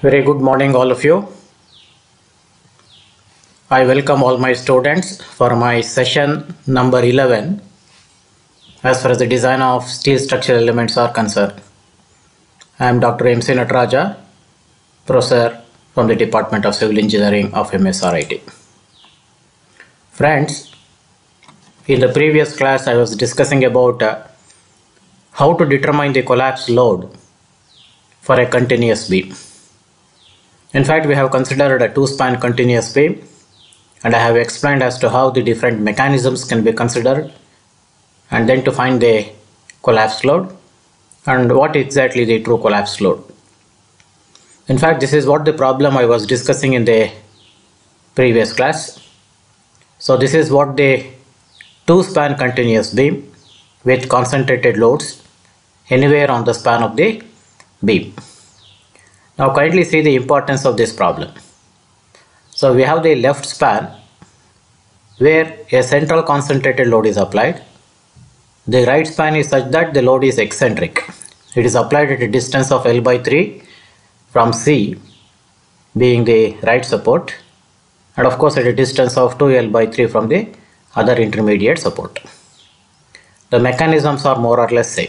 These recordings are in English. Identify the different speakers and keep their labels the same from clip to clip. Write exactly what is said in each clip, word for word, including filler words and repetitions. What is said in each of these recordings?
Speaker 1: Very good morning, all of you. I welcome all my students for my session number eleven as far as the design of steel structural elements are concerned. I am Doctor M C Nataraja, professor from the Department of Civil Engineering of M S R I T. Friends, in the previous class I was discussing about uh, how to determine the collapse load for a continuous beam. In fact, we have considered a two-span continuous beam, and I have explained as to how the different mechanisms can be considered, and then to find the collapse load and what exactly the true collapse load. In fact, this is what the problem I was discussing in the previous class. So this is what the two-span continuous beam with concentrated loads anywhere on the span of the beam. Now kindly see the importance of this problem. So we have the left span where a central concentrated load is applied. The right span is such that the load is eccentric. It is applied at a distance of L by three from C being the right support, and of course at a distance of two L by three from the other intermediate support. The mechanisms are more or less same.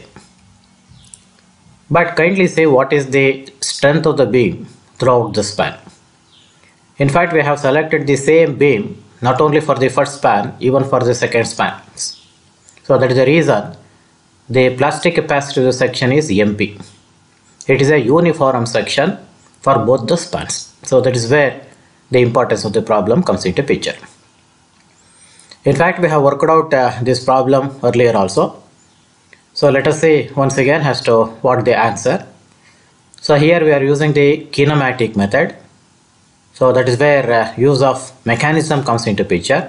Speaker 1: But kindly say what is the strength of the beam throughout the span. In fact, we have selected the same beam not only for the first span, even for the second span. So that is the reason the plastic capacity of the section is M P. It is a uniform section for both the spans. So that is where the importance of the problem comes into picture. In fact, we have worked out uh, this problem earlier also. So let us see once again as to what the answer. So here we are using the kinematic method. So that is where uh, use of mechanism comes into picture.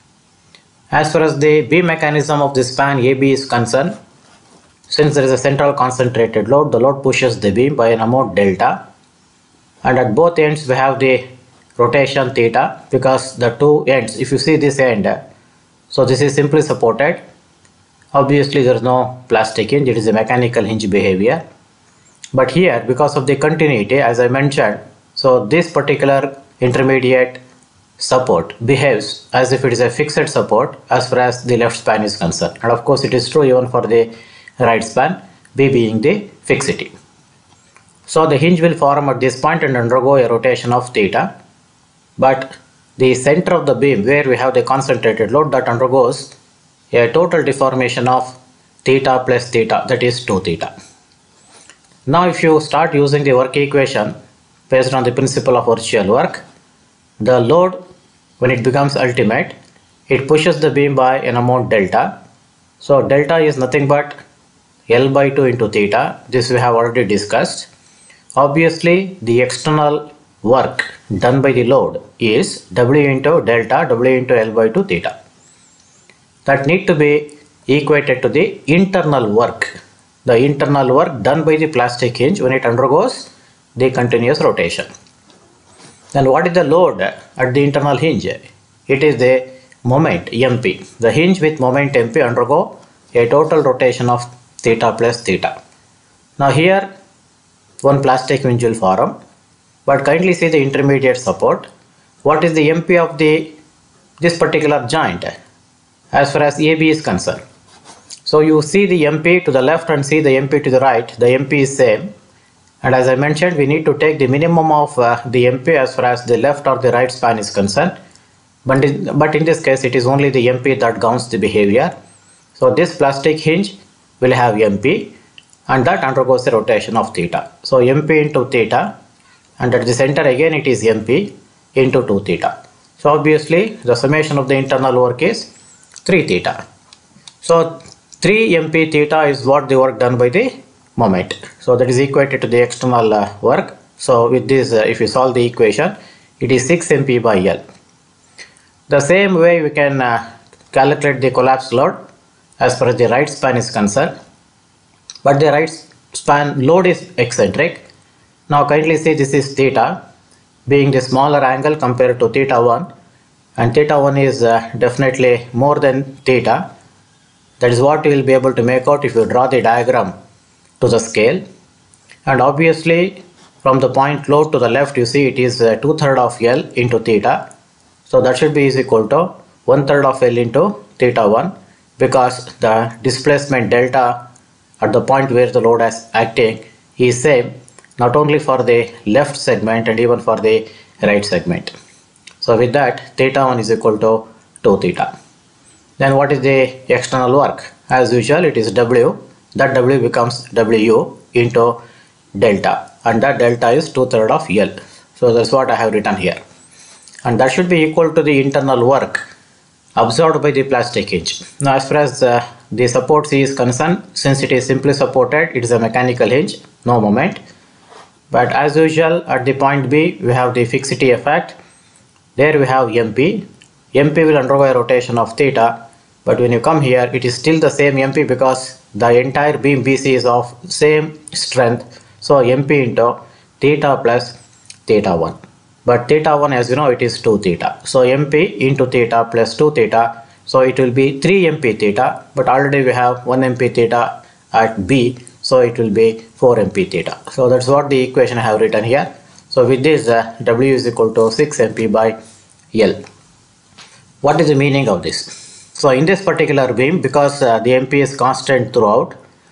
Speaker 1: As far as the beam mechanism of the span A B is concerned, since there is a central concentrated load, the load pushes the beam by an amount delta, and at both ends we have the rotation theta, because the two ends, if you see this end, so this is simply supported. Obviously there is no plastic hinge, it is a mechanical hinge behavior. But here, because of the continuity, as I mentioned, so this particular intermediate support behaves as if it is a fixed support as far as the left span is concerned, and of course it is true even for the right span, B being the fixity. So the hinge will form at this point and undergo a rotation of theta, but the center of the beam where we have the concentrated load, that undergoes a total deformation of theta plus theta, that is two theta. Now if you start using the work equation based on the principle of virtual work, the load, when it becomes ultimate, it pushes the beam by an amount delta. So delta is nothing but L by two into theta. This we have already discussed. Obviously the external work done by the load is W into delta W into L by two theta. That need to be equated to the internal work, the internal work done by the plastic hinge when it undergoes the continuous rotation. Then what is the load at the internal hinge? It is the moment M P. The hinge with moment M P undergo a total rotation of theta plus theta. Now here one plastic hinge will form, but kindly see the intermediate support. What is the M P of the this particular joint as far as A B is concerned? So you see the M P to the left and see the M P to the right. The M P is same, and as I mentioned, we need to take the minimum of uh, the M P as far as the left or the right span is concerned. But in, but in this case, it is only the M P that governs the behavior. So this plastic hinge will have M P, and that undergoes a rotation of theta. So M P into theta, and at the center again it is M P into two theta. So obviously the summation of the internal work is three theta. So three M P theta is what the work done by the moment. So that is equated to the external uh, work. So with this, uh, if you solve the equation, it is six M P by L. The same way we can uh, calculate the collapse load as far as the right span is concerned, but the right span load is eccentric. Now kindly see this is theta being the smaller angle compared to theta one, and theta one is uh, definitely more than theta. That is what you will be able to make out if you draw the diagram to the scale. And obviously from the point load to the left, you see it is uh, two third of L into theta. So that should be is equal to one third of L into theta one, because the displacement delta at the point where the load is acting is same not only for the left segment and even for the right segment. So with that, theta one is equal to two theta. Then what is the external work? As usual, it is W. That W becomes W into delta, and that delta is two third of L. So that's what I have written here, and that should be equal to the internal work absorbed by the plastic hinge. Now as far as uh, the support C is concerned, since it is simply supported, it is a mechanical hinge, no moment. But as usual, at the point B, we have the fixity effect. There we have M P. M P will undergo a rotation of theta, but when you come here, it is still the same M P because the entire beam B C is of same strength. So M P into theta plus theta one. But theta one, as you know, it is two theta. So M P into theta plus two theta. So it will be three M P theta, but already we have one M P theta at B. So it will be four M P theta. So that's what the equation I have written here. So with this, uh, W is equal to six M P by L. What is the meaning of this? So in this particular beam, because uh, the M P is constant throughout,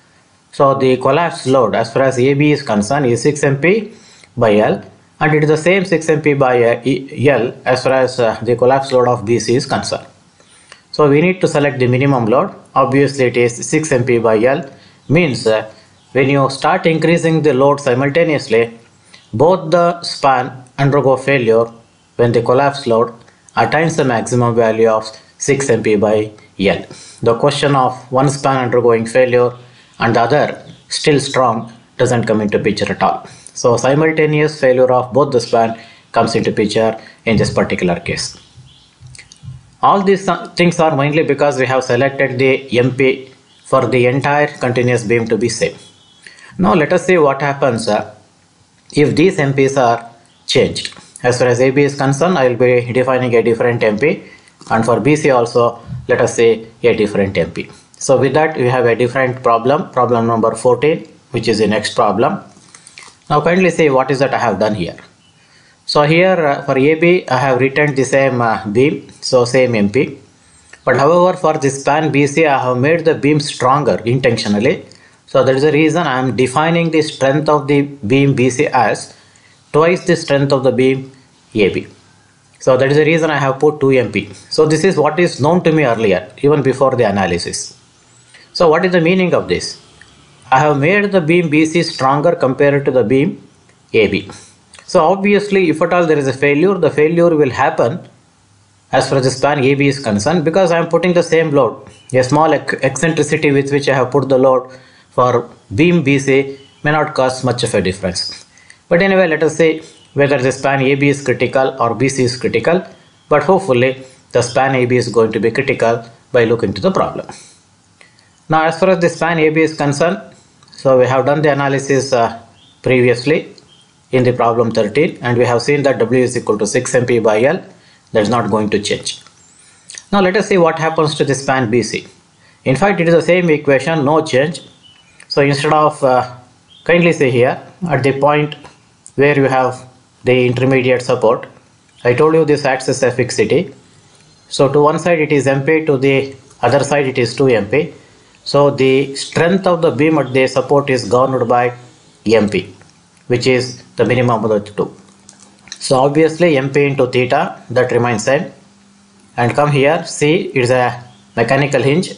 Speaker 1: so the collapse load as far as A B is concerned is six M P by L, and it is the same six M P by uh, L as far as uh, the collapse load of B C is concerned. So we need to select the minimum load. Obviously it is six M P by L, means uh, when you start increasing the load simultaneously, both the span undergo failure when the collapse load attains the maximum value of six M P by L. The question of one span undergoing failure and the other still strong doesn't come into picture at all. So simultaneous failure of both the span comes into picture in this particular case. All these things are mainly because we have selected the M P for the entire continuous beam to be same. Now let us see what happens uh, if these M Ps are changed. As far as A B is concerned, I will be defining a different M P, and for B C also, let us say a different M P. So with that, we have a different problem, problem number fourteen, which is the next problem. Now kindly see what is that I have done here. So here uh, for A B, I have written the same uh, beam, so same M P. But however, for the span B C, I have made the beam stronger intentionally. So that is the reason I am defining the strength of the beam B C as twice the strength of the beam A B. So that is the reason I have put two M P. So this is what is known to me earlier, even before the analysis. So what is the meaning of this? I have made the beam B C stronger compared to the beam A B. So obviously, if at all there is a failure, the failure will happen as far as the span A B is concerned, because I am putting the same load. A small eccentricity with which I have put the load for beam B C may not cause much of a difference. But anyway, let us say whether the span A B is critical or B C is critical, but hopefully the span A B is going to be critical by looking to the problem. Now as far as the span A B is concerned, so we have done the analysis uh, previously in the problem thirteen, and we have seen that W is equal to six M P by L. That is not going to change. Now let us see what happens to the span B C. In fact, it is the same equation, no change. So instead of uh, kindly see here at the point where you have the intermediate support, I told you this acts as a fixity. So to one side it is M P, to the other side it is two M P. So the strength of the beam at the support is governed by M P, which is the minimum of the two. So obviously M P into theta, that remains same. And come here, see, it is a mechanical hinge,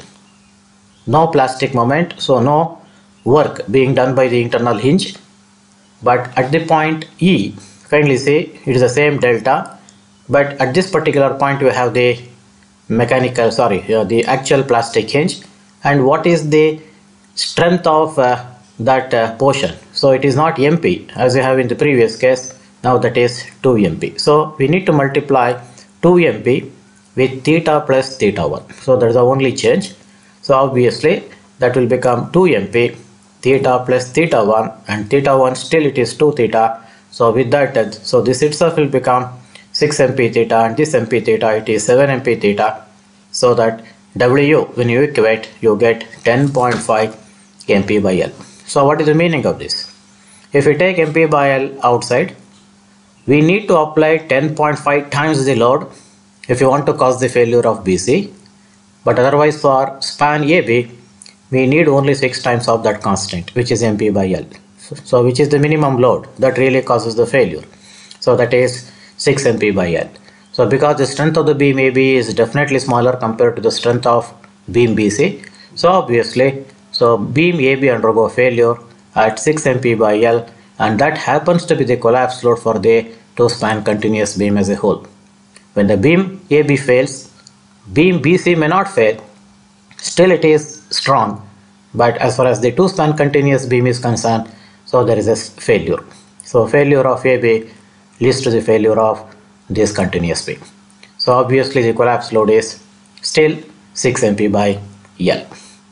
Speaker 1: no plastic moment, so no work being done by the internal hinge. But at the point E, kindly see, it is the same delta, but at this particular point we have the mechanical, sorry, uh, the actual plastic hinge. And what is the strength of uh, that uh, portion? So it is not M P as we have in the previous case. Now that is two M P. So we need to multiply two M P with theta plus theta one. So that is the only change. So obviously that will become two M P, theta plus theta one, and theta one still it is two theta. So with that, so this itself will become six M P theta, and this M P theta it is seven M P theta. So that W, when you equate, you get ten point five M P by L. So what is the meaning of this? if we take M P by L outside, we need to apply ten point five times the load if you want to cause the failure of B C, but otherwise for span A B, we need only six times of that constant, which is M P by L. So, so which is the minimum load that really causes the failure. So that is six M P by L. So because the strength of the beam A B is definitely smaller compared to the strength of beam B C, so obviously, so beam A B undergo failure at six M P by L, and that happens to be the collapse load for the two span continuous beam as a whole. When the beam A B fails, beam B C may not fail, still it is strong, but as far as the two span continuous beam is concerned, so there is a failure. So failure of A B leads to the failure of this continuous beam. So obviously the collapse load is still six M P by L.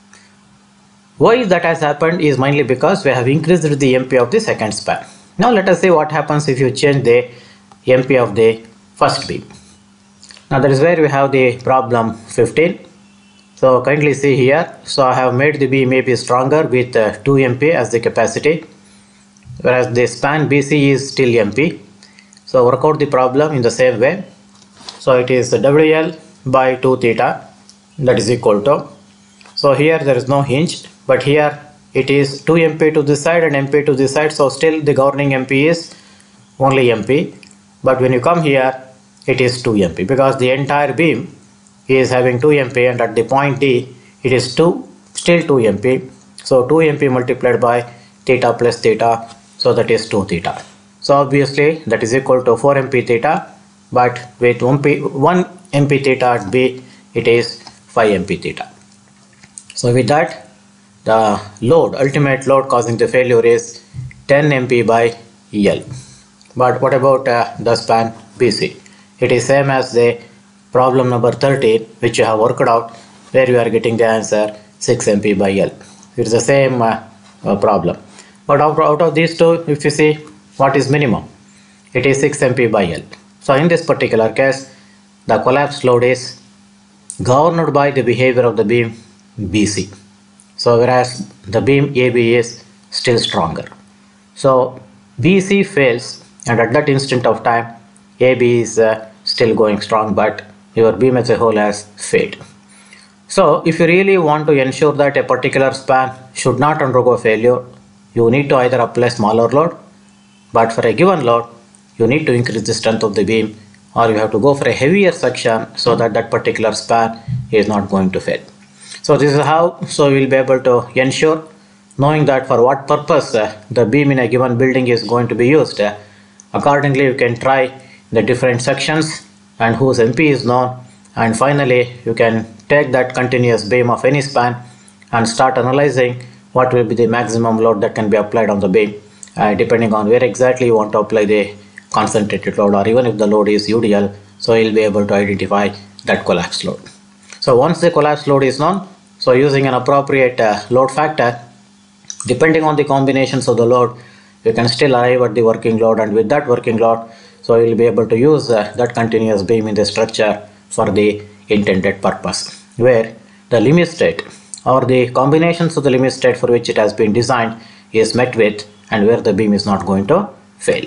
Speaker 1: Why that has happened is mainly because we have increased the M P of the second span. Now let us see what happens if you change the M P of the first beam. Now that is where we have the problem fifteen. So kindly see here. So I have made the beam A B stronger with uh, two M P as the capacity, whereas the span B C is still M P. So work out the problem in the same way. So it is W L by two theta, that is equal to, so here there is no hinge, but here it is two M P to this side and M P to this side, so still the governing M P is only M P, but when you come here it is two M P because the entire beam is having two M P, and at the point D it is two, still two M P, so two M P multiplied by theta plus theta, so that is two theta. So obviously that is equal to four M P theta, but with one M P theta at B it is five M P theta. So with that, the load, ultimate load causing the failure is ten M P by L. But what about uh, the span B C? It is same as the problem number thirteen, which you have worked out, where you are getting the answer six M P by L. It is the same uh, uh, problem. But out, out of these two, if you see what is minimum, it is six M P by L. So in this particular case, the collapse load is governed by the behavior of the beam B C. So whereas the beam A B is still stronger. So B C fails, and at that instant of time A B is uh, still going strong, but your beam as a whole has failed. So if you really want to ensure that a particular span should not undergo failure, you need to either apply smaller load, but for a given load you need to increase the strength of the beam, or you have to go for a heavier section so that that particular span is not going to fail. So this is how, so we will be able to ensure, knowing that for what purpose uh, the beam in a given building is going to be used. Uh, accordingly you can try the different sections and whose M P is known, and finally you can take that continuous beam of any span and start analyzing what will be the maximum load that can be applied on the beam, uh, depending on where exactly you want to apply the concentrated load, or even if the load is U D L, so you'll be able to identify that collapse load. So once the collapse load is known, so using an appropriate uh, load factor, depending on the combinations of the load, you can still arrive at the working load, and with that working load, so you will be able to use uh, that continuous beam in the structure for the intended purpose, where the limit state or the combinations of the limit state for which it has been designed is met with, and where the beam is not going to fail.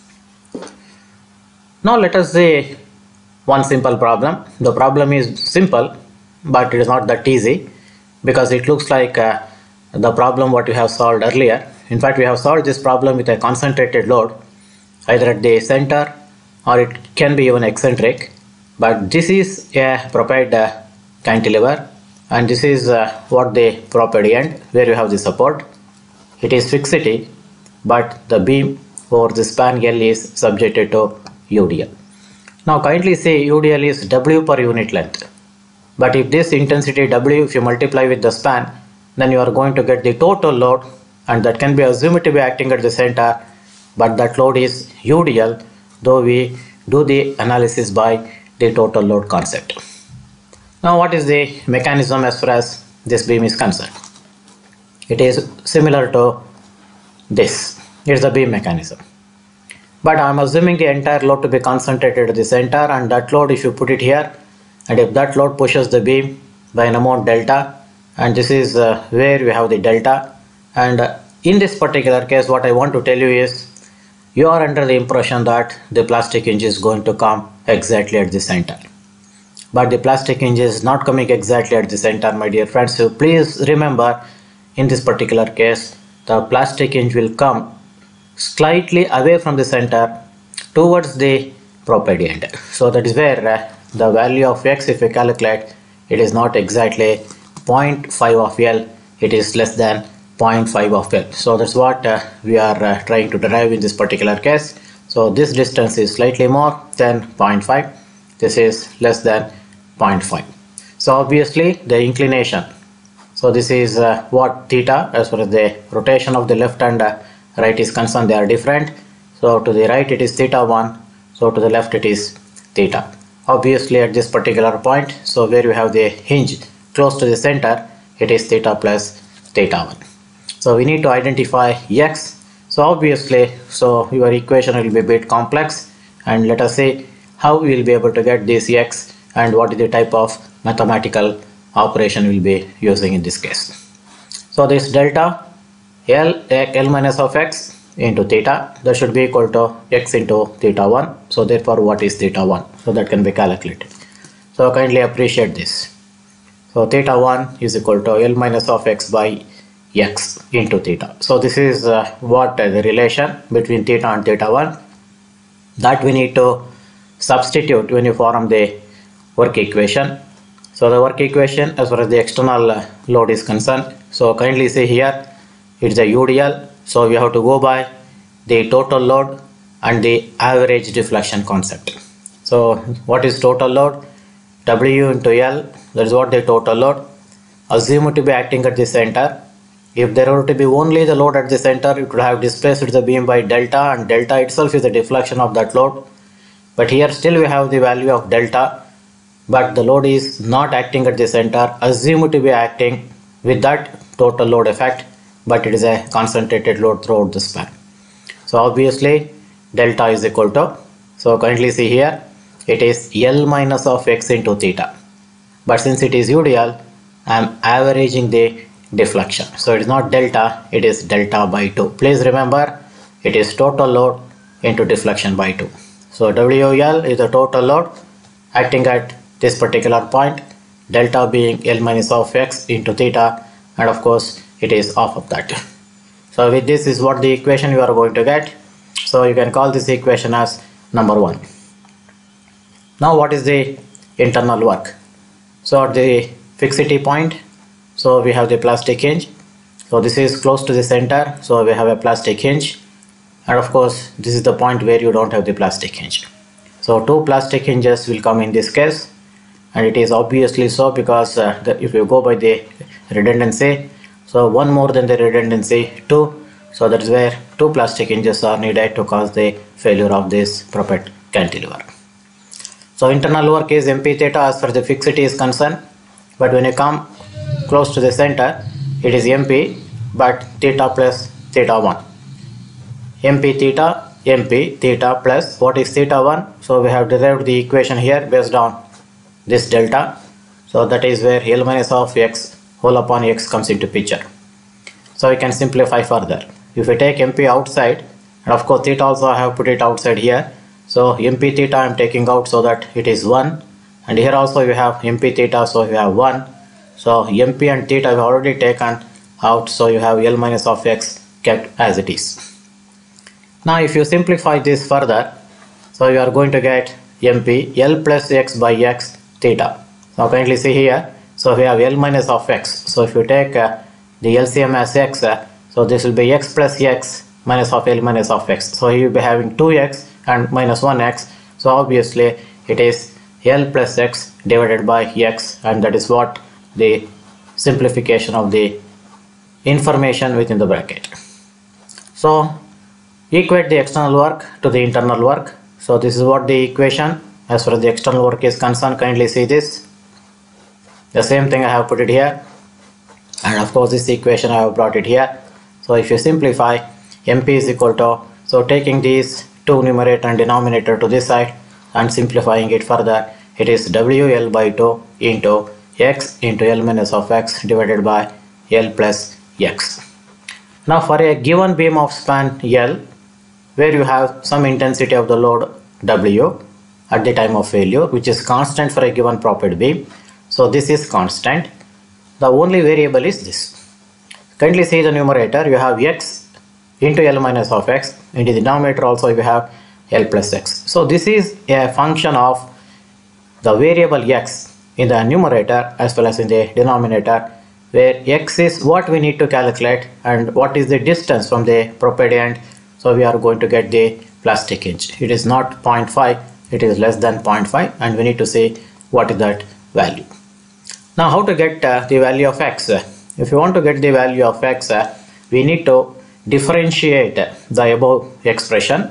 Speaker 1: Now let us say one simple problem. The problem is simple, but it is not that easy, because it looks like uh, the problem what we have solved earlier. In fact, we have solved this problem with a concentrated load either at the center, or it can be even eccentric, but this is a propelled uh, cantilever, and this is uh, what the propelled end, where you have the support. It is fixity, but the beam over the span L is subjected to U D L. Now kindly say U D L is W per unit length, but if this intensity W, if you multiply with the span, then you are going to get the total load, and that can be assumed to be acting at the center, but that load is U D L, though we do the analysis by the total load concept. Now what is the mechanism as far as this beam is concerned? It is similar to this. It is the beam mechanism, but I am assuming the entire load to be concentrated at the center, and that load, if you put it here, and if that load pushes the beam by an amount delta, and this is uh, where we have the delta, and uh, in this particular case, what I want to tell you is, you are under the impression that the plastic hinge is going to come exactly at the center. But the plastic hinge is not coming exactly at the center, my dear friends. So please remember, in this particular case, the plastic hinge will come slightly away from the center towards the proped end. So that is where uh, the value of x, if you calculate, it is not exactly zero point five of L, it is less than zero point five of L. So that's what uh, we are uh, trying to derive in this particular case. So this distance is slightly more than zero point five, this is less than zero point five. So obviously the inclination, so this is uh, what theta, as far as the rotation of the left and uh, right is concerned, they are different. So to the right it is theta one, so to the left it is theta. Obviously at this particular point, so where you have the hinge close to the center, it is theta plus theta one. So we need to identify x. So obviously, so your equation will be a bit complex, and let us see how we will be able to get this x and what is the type of mathematical operation we will be using in this case. So this delta L, L minus of x into theta, that should be equal to x into theta one. So therefore what is theta one? So that can be calculated. So kindly appreciate this. So theta one is equal to L minus of x by x into theta. So this is uh, what uh, the relation between theta and theta one that we need to substitute when you form the work equation. So the work equation as far as the external uh, load is concerned, so kindly see here, it's a U D L. So we have to go by the total load and the average deflection concept. So what is total load? W into L, that is what the total load. Assume to be acting at the center. If there were to be only the load at the center, it would have displaced the beam by delta, and delta itself is the deflection of that load. But here still we have the value of delta, but the load is not acting at the center. Assume to be acting with that total load effect, but it is a concentrated load throughout the span. So obviously delta is equal to, so kindly see here, it is L minus of x into theta. But since it is U D L, I am averaging the deflection. So it is not delta, it is delta by two. Please remember, it is total load into deflection by two. So W L is the total load acting at this particular point, delta being L minus of x into theta, and of course it is half of that. So with this is what the equation you are going to get. So you can call this equation as number one. Now what is the internal work? So at the fixity point, so we have the plastic hinge. So this is close to the center, so we have a plastic hinge, and of course this is the point where you don't have the plastic hinge. So two plastic hinges will come in this case, and it is obviously so because uh, the, if you go by the redundancy, so one more than the redundancy, two, so that is where two plastic hinges are needed to cause the failure of this propelled cantilever. So internal work is mp theta as far as the fixity is concerned, but when you come close to the center, it is mp, but theta plus theta one. Mp theta, mp theta plus what is theta one? So we have derived the equation here based on this delta. So that is where L minus of x whole upon x comes into picture. So we can simplify further. If we take mp outside, and of course theta also I have put it outside here. So mp theta I am taking out so that it is one, and here also we have mp theta, so we have one. So mp and theta we have already taken out, so you have L minus of x kept as it is. Now if you simplify this further, so you are going to get mp L plus x by x theta. Now kindly see here, so we have L minus of x. So if you take uh, the L C M as x, uh, so this will be x plus x minus of L minus of x. So you will be having two x and minus one x. So obviously it is L plus x divided by x, and that is what the simplification of the information within the bracket. So equate the external work to the internal work. So this is what the equation as far as the external work is concerned. Kindly see this. The same thing I have put it here, and of course this equation I have brought it here. So if you simplify, mp is equal to, so taking these two numerator and denominator to this side and simplifying it further, it is W L by two into x into L minus of x divided by L plus x. Now for a given beam of span L, where you have some intensity of the load W at the time of failure, which is constant for a given propelled beam. So this is constant. The only variable is this. Kindly see the numerator, you have x into L minus of x. In the denominator also you have L plus x. So this is a function of the variable x in the numerator as well as in the denominator, where x is what we need to calculate and what is the distance from the propelled end. So we are going to get the plastic hinge. It is not zero point five, it is less than zero point five, and we need to see what is that value. Now how to get uh, the value of x? If you want to get the value of x, uh, we need to differentiate the above expression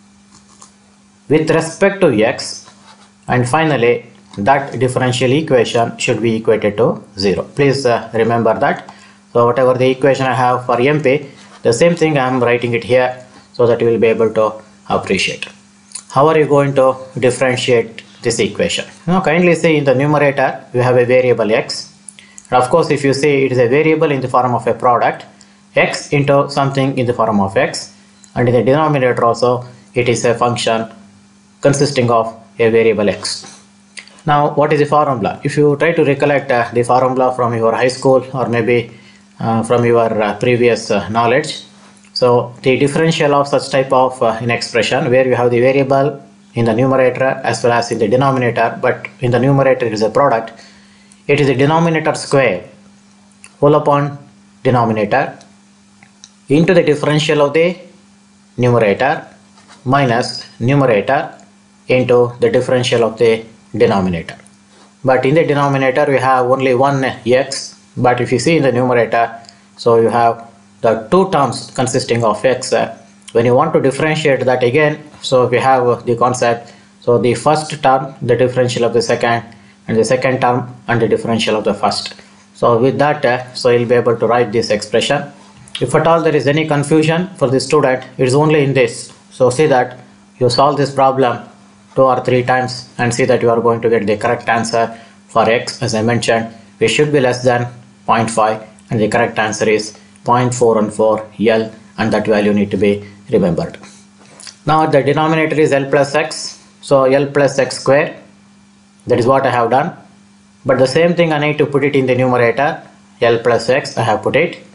Speaker 1: with respect to x, and finally that differential equation should be equated to zero. Please uh, remember that. So whatever the equation I have for M P, the same thing I am writing it here so that you will be able to appreciate. How are you going to differentiate this equation? Now kindly see, in the numerator we have a variable x, and of course if you see, it is a variable in the form of a product, x into something in the form of x, and in the denominator also it is a function consisting of a variable x. Now what is the formula? If you try to recollect uh, the formula from your high school or maybe uh, from your uh, previous uh, knowledge, so the differential of such type of uh, an expression where you have the variable in the numerator as well as in the denominator, but in the numerator it is a product, it is the denominator square whole upon denominator into the differential of the numerator minus numerator into the differential of the denominator. But in the denominator we have only one x, but if you see in the numerator, so you have the two terms consisting of x. When you want to differentiate that again, so we have the concept, so the first term, the differential of the second, and the second term and the differential of the first. So with that, so you'll be able to write this expression. If at all there is any confusion for the student, it is only in this. So see that you solve this problem two or three times and see that you are going to get the correct answer. For x, as I mentioned, we should be less than zero point five, and the correct answer is zero point four one four L, and that value need to be remembered. Now the denominator is L plus x, so L plus x square, that is what I have done. But the same thing I need to put it in the numerator, L plus x, I have put it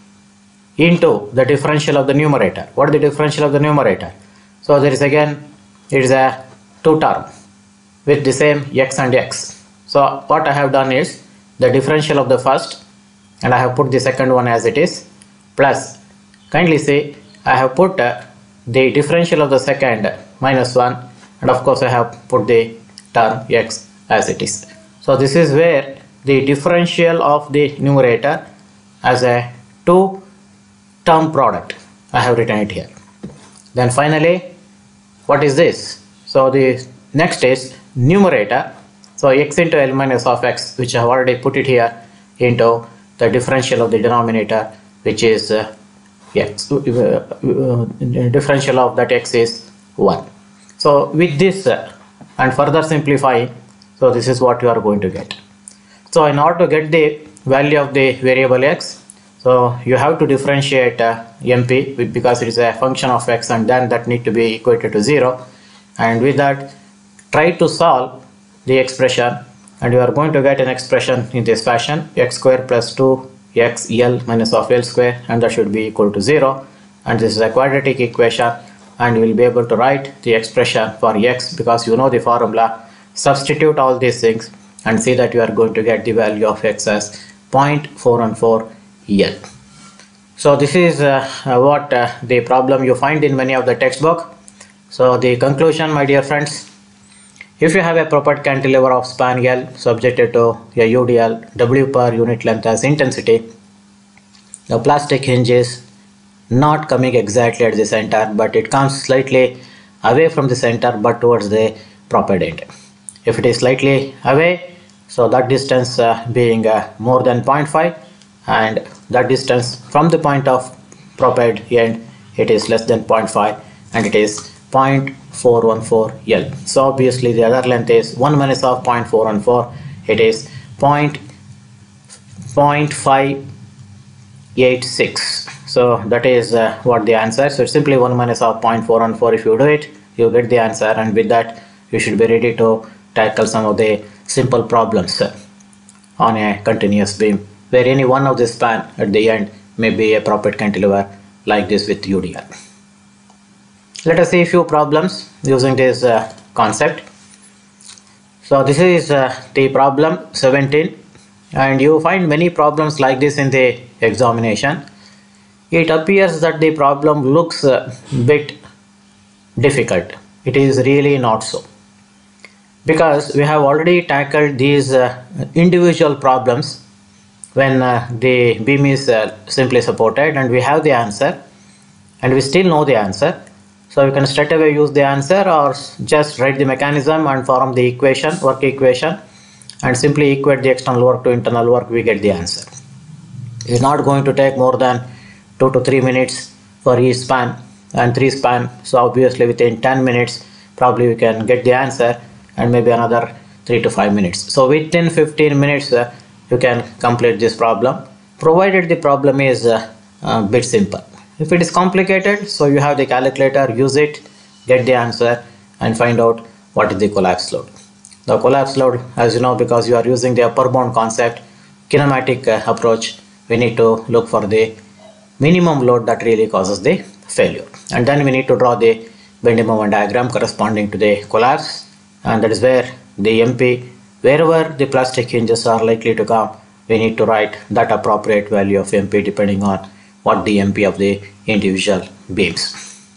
Speaker 1: into the differential of the numerator. What is the differential of the numerator? So there is again, it is a two term with the same x and x. So what I have done is the differential of the first, and I have put the second one as it is, plus kindly see I have put uh, the differential of the second minus one, and of course I have put the term x as it is. So this is where the differential of the numerator as a two term product, I have written it here. Then finally, what is this? So the next is numerator, so x into L minus of x, which I have already put it here, into the differential of the denominator, which is uh, x, uh, uh, differential of that x is one. So with this uh, and further simplifying, so this is what you are going to get. So in order to get the value of the variable x, so you have to differentiate uh, M P because it is a function of x, and then that need to be equated to zero. And with that, try to solve the expression, and you are going to get an expression in this fashion: x square plus two x L minus of L square, and that should be equal to zero. And this is a quadratic equation, and you will be able to write the expression for x because you know the formula. Substitute all these things and see that you are going to get the value of x as zero point four one four L. So this is uh, what uh, the problem you find in many of the textbook. So the conclusion, my dear friends, if you have a propelled cantilever of span L subjected to a U D L, W per unit length as intensity, the plastic hinge is not coming exactly at the center, but it comes slightly away from the center but towards the propelled end. If it is slightly away, so that distance uh, being uh, more than zero point five, and that distance from the point of propelled end, it is less than zero point five, and it is zero point four one four L. So obviously the other length is one minus of zero point four one four, it is zero point five eight six. So that is uh, what the answer. So it's simply one minus of zero point four one four. If you do it, you get the answer, and with that you should be ready to tackle some of the simple problems uh, on a continuous beam where any one of the span at the end may be a proper cantilever like this with U D L. Let us see a few problems using this uh, concept. So this is uh, the problem seventeen, and you find many problems like this in the examination. It appears that the problem looks a bit difficult. It is really not so, because we have already tackled these uh, individual problems when uh, the beam is uh, simply supported and we have the answer and we still know the answer. So you can straight away use the answer or just write the mechanism and form the equation, work equation, and simply equate the external work to internal work. We get the answer. It's not going to take more than two to three minutes for each span and three span. So obviously within ten minutes probably we can get the answer, and maybe another three to five minutes. So within fifteen minutes uh, you can complete this problem, provided the problem is uh, a bit simple. If it is complicated, so you have the calculator, use it, get the answer, and find out what is the collapse load. The collapse load, as you know, because you are using the upper bound concept, kinematic uh, approach, we need to look for the minimum load that really causes the failure, and then we need to draw the bending moment diagram corresponding to the collapse, and that is where the M P, wherever the plastic hinges are likely to come, we need to write that appropriate value of M P depending on what the M P of the individual beams.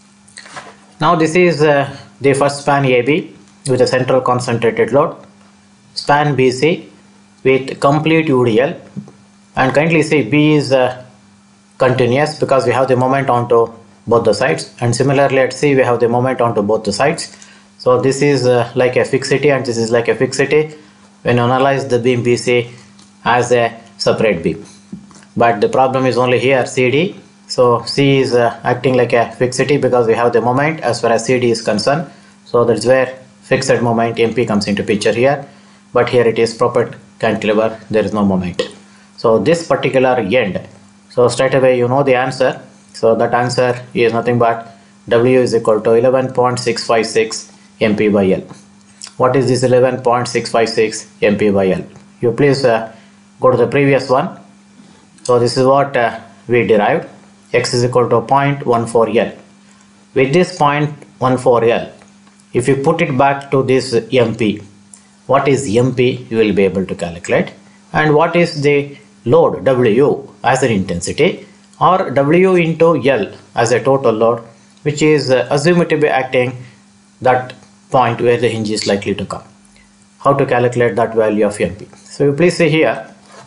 Speaker 1: Now this is uh, the first span A B with a central concentrated load, span B C with complete U D L, and kindly see B is uh, continuous because we have the moment onto both the sides, and similarly at C we have the moment onto both the sides. So this is uh, like a fixity and this is like a fixity when you analyze the beam B C as a separate beam. But the problem is only here C D. So C is uh, acting like a fixity because we have the moment as far as C D is concerned. So that's where fixed moment M P comes into picture here. But here it is proper cantilever, there is no moment. So this particular end, so straight away you know the answer. So that answer is nothing but W is equal to eleven point six five six M P by L. What is this eleven point six five six M P by L? You please uh, go to the previous one. So this is what uh, we derived. X is equal to zero point one four L. With this zero point one four L, if you put it back to this M P, what is M P you will be able to calculate, and what is the load W as an intensity, or W into L as a total load, which is uh, assumed to be acting that point where the hinge is likely to come. How to calculate that value of M P? So you please see here.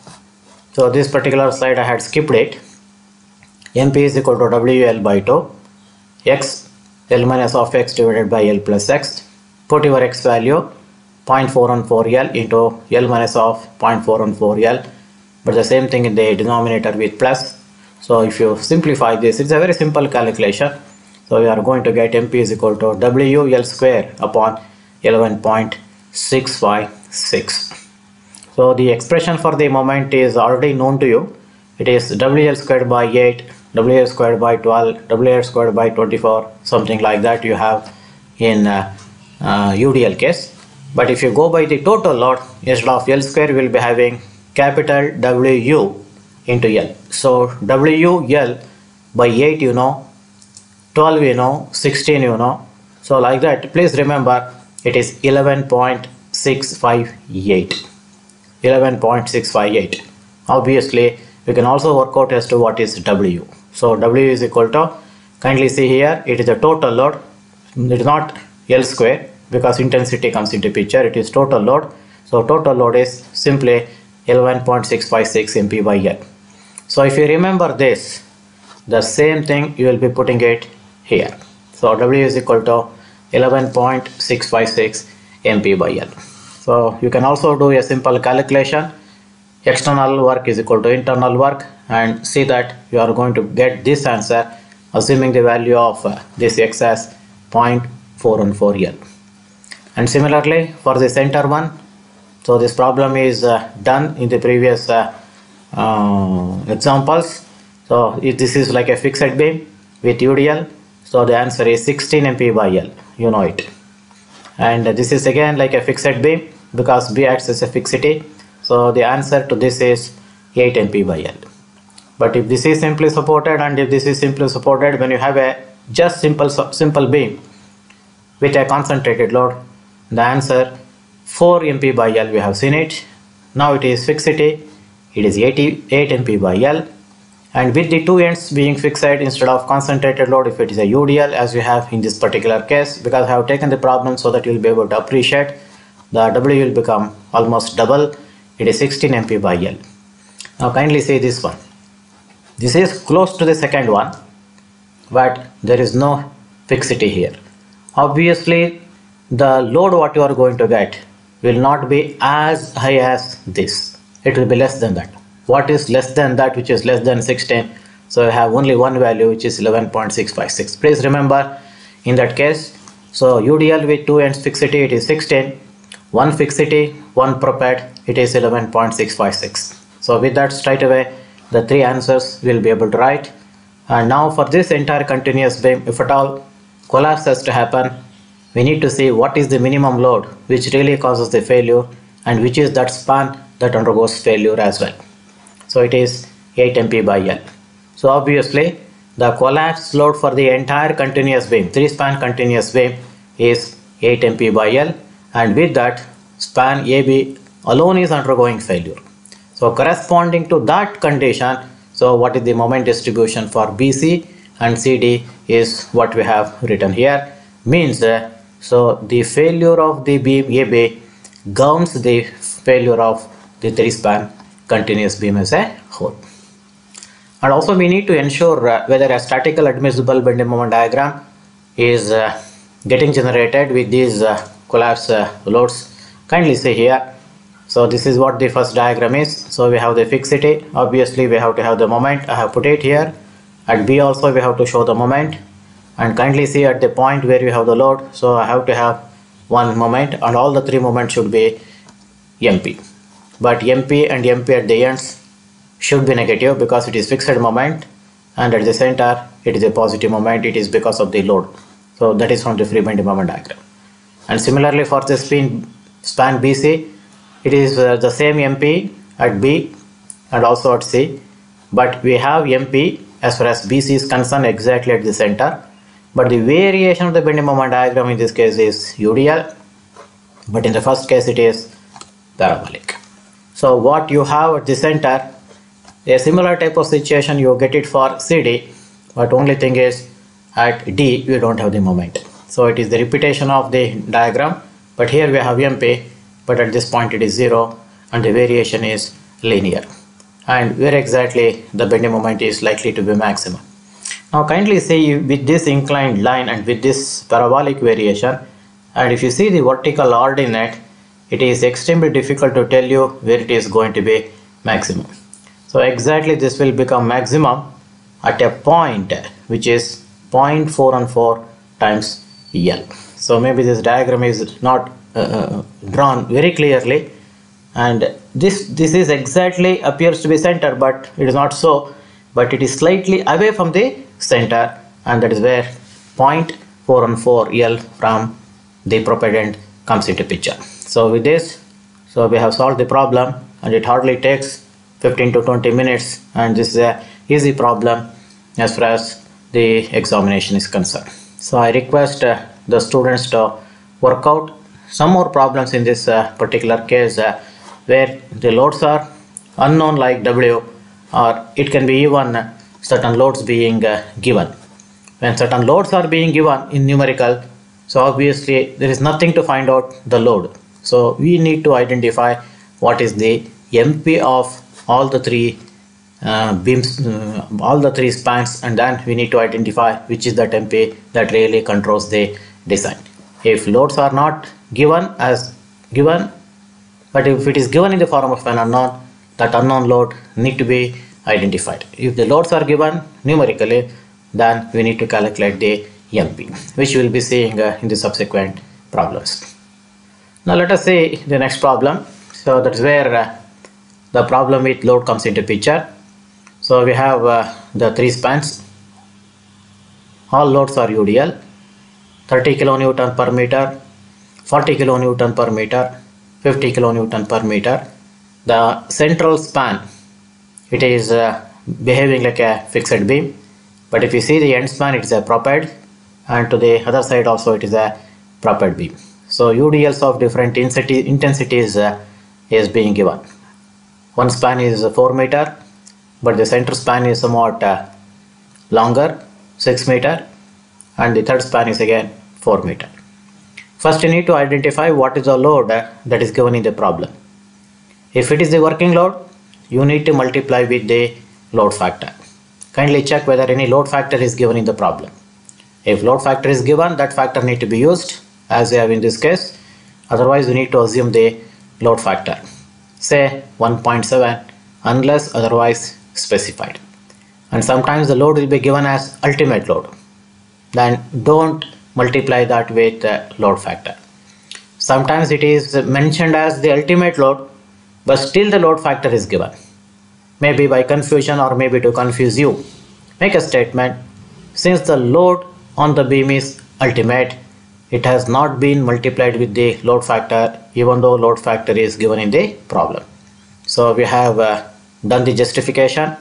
Speaker 1: So this particular slide I had skipped it. M P is equal to W L by two, X, L minus of X divided by L plus X. Put your X value zero point four one four L into L minus of zero point four one four L, but the same thing in the denominator with plus. So if you simplify this, it's a very simple calculation. So we are going to get M P is equal to W L square upon eleven point six five six. So the expression for the moment is already known to you. It is W L squared by eight, W L squared by twelve, W L squared by twenty-four, something like that you have in uh, uh, U D L case. But if you go by the total load, instead of L square we will be having capital W into L. So W L by eight you know, twelve you know, sixteen you know. So like that, please remember it is eleven point six five eight. eleven point six five eight. Obviously we can also work out as to what is W. So W is equal to, kindly see here, it is the total load. It is not L square because intensity comes into picture. It is total load. So total load is simply eleven point six five six M P by L. So if you remember this, the same thing you will be putting it here. So W is equal to eleven point six five six M P by L. So you can also do a simple calculation. External work is equal to internal work, and see that you are going to get this answer assuming the value of uh, this X as zero point four one four L. And similarly for the center one, so this problem is uh, done in the previous uh, uh, examples. So if this is like a fixed beam with U D L, so the answer is sixteen M P by L, you know it. And this is again like a fixed beam because B acts as a fixity, so the answer to this is eight M P by L. But if this is simply supported and if this is simply supported, when you have a just simple simple beam with a concentrated load, the answer four M P by L, we have seen it. Now it is fixity, it is eighty-eight M P by L, and with the two ends being fixed instead of concentrated load, if it is a U D L as we have in this particular case, because I have taken the problem so that you will be able to appreciate, the W will become almost double, it is sixteen M P by L. Now kindly see this one. This is close to the second one, but there is no fixity here. Obviously the load what you are going to get will not be as high as this, it will be less than that. What is less than that, which is less than sixteen? So I have only one value, which is eleven point six five six. Please remember in that case, so U D L with two ends fixity, it is sixteen, one fixity, one proped, it is eleven point six five six. So with that, straight away the three answers we will be able to write. And now for this entire continuous beam, if at all collapse has to happen, we need to see what is the minimum load which really causes the failure and which is that span that undergoes failure as well. So it is eight M P by L. So obviously the collapse load for the entire continuous beam, three span continuous beam, is eight M P by L, and with that span A B alone is undergoing failure. So corresponding to that condition, so what is the moment distribution for B C and C D is what we have written here, means uh, so the failure of the beam A B gowns the failure of the three span continuous beam as a whole. And also we need to ensure uh, whether a statical admissible bending moment diagram is uh, getting generated with these uh, collapse uh, loads. Kindly see here. So this is what the first diagram is. So we have the fixity, obviously we have to have the moment, I have put it here. At B also we have to show the moment, and kindly see at the point where you have the load, so I have to have one moment and all the three moments should be M P. But M P and M P at the ends should be negative because it is fixed moment, and at the center it is a positive moment, it is because of the load. So that is from the free bending moment diagram. And similarly for the spin, span B C, it is uh, the same M P at B and also at C, but we have M P as far as B C is concerned exactly at the center, but the variation of the bending moment diagram in this case is U D L, but in the first case it is parabolic. So what you have at the center, a similar type of situation you get it for C D, but only thing is at D you don't have the moment. So it is the repetition of the diagram, but here we have M P, but at this point it is zero and the variation is linear, and where exactly the bending moment is likely to be maximum. Now kindly see with this inclined line and with this parabolic variation, and if you see the vertical ordinate, it is extremely difficult to tell you where it is going to be maximum. So exactly this will become maximum at a point which is zero point four one four times L. So maybe this diagram is not uh, drawn very clearly, and this this is exactly appears to be center, but it is not so, but it is slightly away from the center, and that is where zero point four one four L from the propellant comes into picture. So with this, so we have solved the problem, and it hardly takes fifteen to twenty minutes, and this is a easy problem as far as the examination is concerned. So I request uh, the students to work out some more problems in this uh, particular case uh, where the loads are unknown like W, or it can be even uh, certain loads being uh, given. When certain loads are being given in numerical, so obviously there is nothing to find out the load. So we need to identify what is the M P of all the three uh, beams, uh, all the three spans, and then we need to identify which is that M P that really controls the design. If loads are not given as given, but if it is given in the form of an unknown, that unknown load need to be identified. If the loads are given numerically, then we need to calculate the M P, which we will be seeing uh, in the subsequent problems. Now let us see the next problem. So that's where uh, the problem with load comes into picture. So we have uh, the three spans. All loads are U D L, thirty kilonewton per meter, forty kilonewton per meter, fifty kilonewton per meter. The central span, it is uh, behaving like a fixed beam, but if you see the end span, it is a propelled, and to the other side also it is a propelled beam. So U D Ls of different intensity, intensities uh, is being given. One span is four meter, but the center span is somewhat uh, longer, six meter, and the third span is again four meter. First you need to identify what is the load uh, that is given in the problem. If it is the working load, you need to multiply with the load factor. Kindly check whether any load factor is given in the problem. If load factor is given, that factor need to be used as we have in this case. Otherwise, you need to assume the load factor, say one point seven, unless otherwise specified. And sometimes the load will be given as ultimate load. Then don't multiply that with the load factor. Sometimes it is mentioned as the ultimate load, but still the load factor is given. Maybe by confusion or maybe to confuse you. Make a statement, since the load on the beam is ultimate, it has not been multiplied with the load factor, even though load factor is given in the problem. So we have uh, done the justification.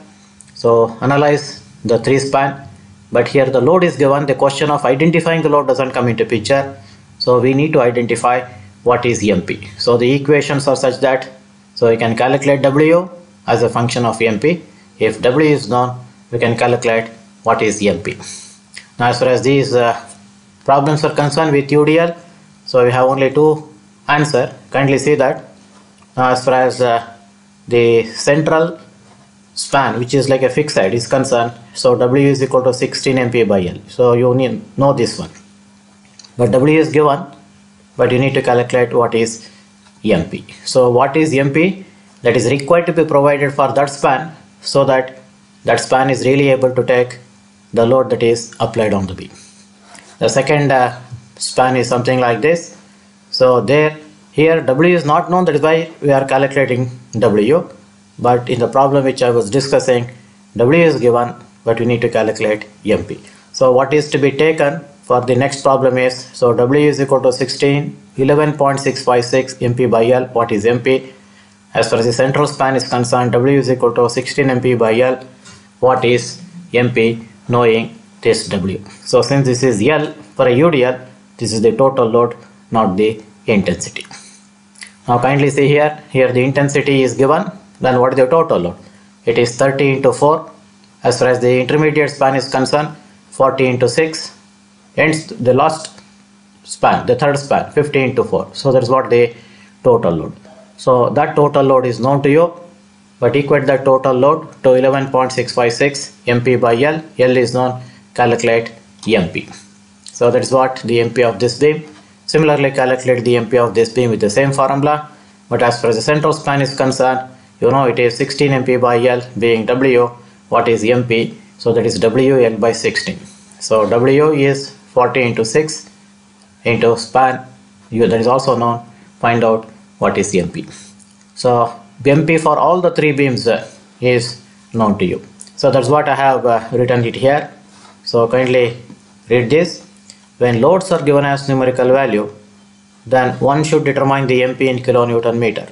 Speaker 1: So analyze the three span, but here the load is given. The question of identifying the load doesn't come into picture. So we need to identify what is M P. So the equations are such that, so you can calculate W as a function of M P. If W is known, we can calculate what is M P. Now as far as these uh, problems are concerned with U D L, so we have only two answer. Kindly see that. Now as far as uh, the central span, which is like a fixed side, is concerned, so W is equal to sixteen M P by L. So you need know this one. But W is given, but you need to calculate what is M P. So what is M P? That is required to be provided for that span, so that that span is really able to take the load that is applied on the beam. The second uh, span is something like this. So there, here W is not known, that is why we are calculating W. But in the problem which I was discussing, W is given, but we need to calculate M P. So what is to be taken for the next problem is, so W is equal to sixteen, eleven point six five six M P by L. What is M P? As far as the central span is concerned, W is equal to sixteen M P by L. What is M P? Knowing this W. So since this is L for a U D L, this is the total load, not the intensity. Now kindly see here, here the intensity is given, then what is the total load? It is thirty into four. As far as the intermediate span is concerned, forty into six. Hence the last span, the third span, fifty into four. So that's what the total load. So that total load is known to you, but equate that total load to eleven point six five six M P by L. L is known, calculate M P. So that's what the M P of this beam. Similarly, calculate the M P of this beam with the same formula, but as far as the central span is concerned, you know it is sixteen M P by L being W. What is M P? So that is W L by sixteen. So W is forty into six into span, you, that is also known. Find out what is M P. So M P for all the three beams uh, is known to you. So that's what I have uh, written it here. So kindly read this. When loads are given as numerical value, then one should determine the M P in kilonewton meter.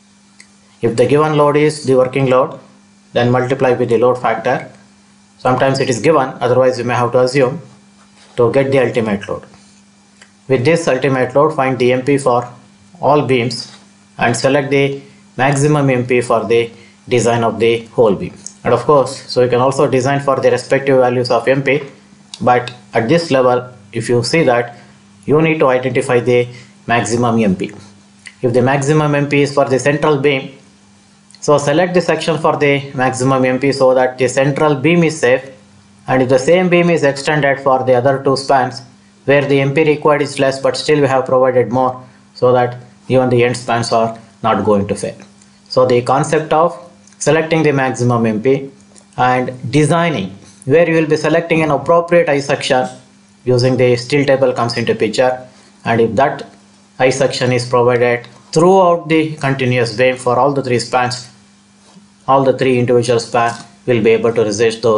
Speaker 1: If the given load is the working load, then multiply with the load factor. Sometimes it is given, otherwise you may have to assume to get the ultimate load. With this ultimate load, find the M P for all beams and select the maximum M P for the design of the whole beam. And of course, so you can also design for the respective values of M P, but at this level, if you see that, you need to identify the maximum M P. If the maximum M P is for the central beam, so select the section for the maximum M P so that the central beam is safe, and if the same beam is extended for the other two spans where the M P required is less, but still we have provided more, so that even the end spans are not going to fail. So the concept of selecting the maximum M P and designing where you will be selecting an appropriate I section using the steel table comes into picture, and if that I section is provided throughout the continuous beam for all the three spans, all the three individual spans will be able to resist those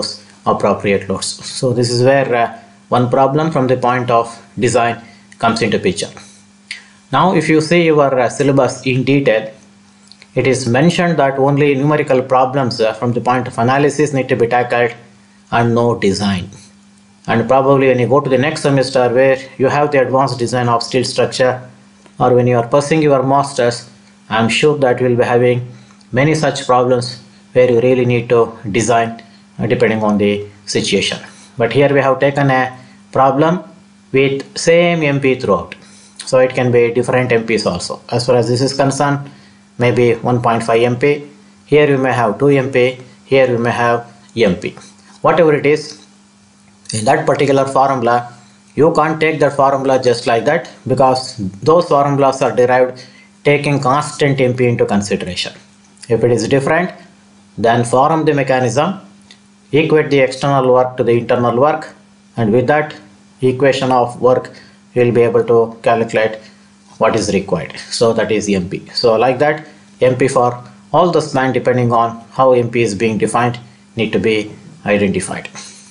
Speaker 1: appropriate loads. So this is where uh, one problem from the point of design comes into picture. Now if you see your uh, syllabus in detail, it is mentioned that only numerical problems uh, from the point of analysis need to be tackled and no design. And probably when you go to the next semester where you have the advanced design of steel structure, or when you are pursuing your masters, I am sure that you will be having many such problems where you really need to design uh, depending on the situation. But here we have taken a problem with same M P throughout. So it can be different M Ps also. As far as this is concerned, maybe one point five M P. Here you may have two M P. Here you may have M P. Whatever it is, in that particular formula, you can't take that formula just like that, because those formulas are derived taking constant M P into consideration. If it is different, then form the mechanism, equate the external work to the internal work, and with that equation of work you will be able to calculate what is required. So that is M P. So like that, M P for all the span depending on how M P is being defined need to be identified.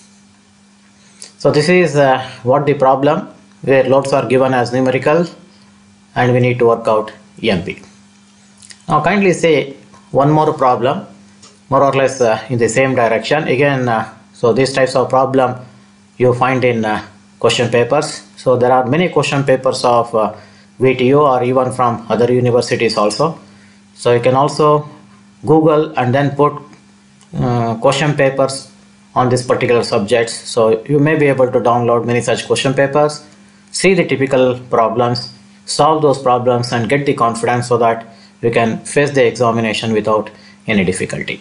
Speaker 1: So this is uh, what the problem where loads are given as numerical and we need to work out M P. Now kindly say one more problem more or less uh, in the same direction again. Uh, so these types of problem you find in uh, question papers. So there are many question papers of uh, V T U or even from other universities also. So you can also Google and then put uh, question papers on this particular subjects. So you may be able to download many such question papers, see the typical problems, solve those problems and get the confidence so that you can face the examination without any difficulty.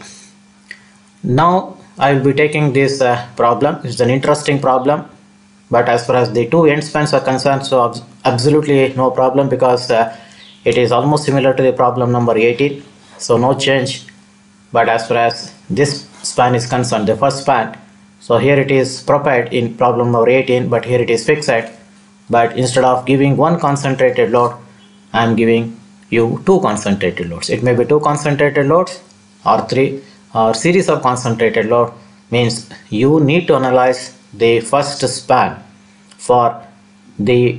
Speaker 1: Now I will be taking this uh, problem. It's an interesting problem, but as far as the two end spans are concerned, so absolutely no problem, because uh, it is almost similar to the problem number eighteen, so no change. But as far as this span is concerned, the first span, so here it is provided in problem number eighteen, but here it is fixed, but instead of giving one concentrated load, I am giving you two concentrated loads. It may be two concentrated loads or three or series of concentrated load. Means you need to analyze the first span for the